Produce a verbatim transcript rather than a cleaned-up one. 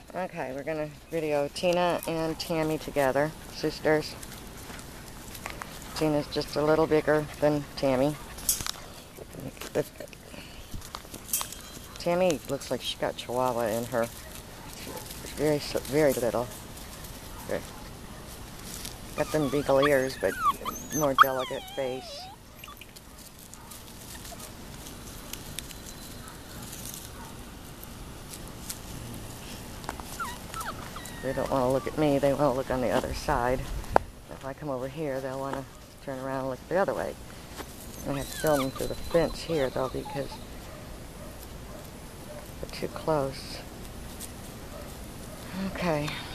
Okay, we're gonna video Tina and Tammy together, sisters. Tina's just a little bigger than Tammy. But Tammy looks like she got Chihuahua in her. She's very, very little. Very. Got them Beagle ears, but more delicate face. They don't want to look at me, they want to look on the other side. If I come over here, they'll want to turn around and look the other way. I have to film them through the fence here, though, because they're too close. Okay.